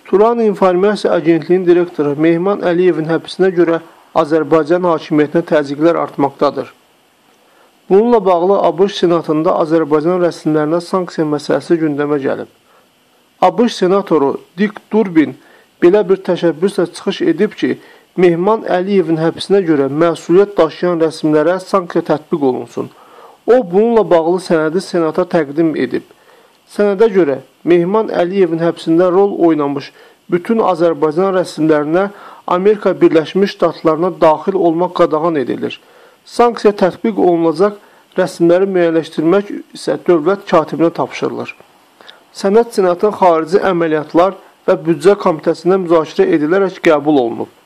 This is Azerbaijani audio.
Turan İnformasiya Agentliyinin direktoru Mehman Əliyevin həbsinə görə Azərbaycan hakimiyyətinə təzyiqlər artmaqdadır. Bununla bağlı ABŞ Senatında Azərbaycan rəsmilərinə sanksiya məsələsi gündəmə gəlib. ABŞ Senatoru Dick Durbin belə bir təşəbbüslə çıxış edib ki, Mehman Əliyevin həbsinə görə məsuliyyət daşıyan rəsmilərə sanksiya tətbiq olunsun. O, bununla bağlı sənədi Senata təqdim edib. Sənədə görə Mehman Əliyevin həbsində rol oynamış bütün Azərbaycan rəsmilərinə Amerika Birləşmiş Ştatlarına daxil olmaq qadağan edilir. Sanksiya tətbiq olunacaq, rəsmiləri müəyyənləşdirmək isə dövlət katibinə tapşırılır. Sənəd Senatın xarici əməliyyatlar və büdcə komitəsində müzakirə edilərək qəbul olunub.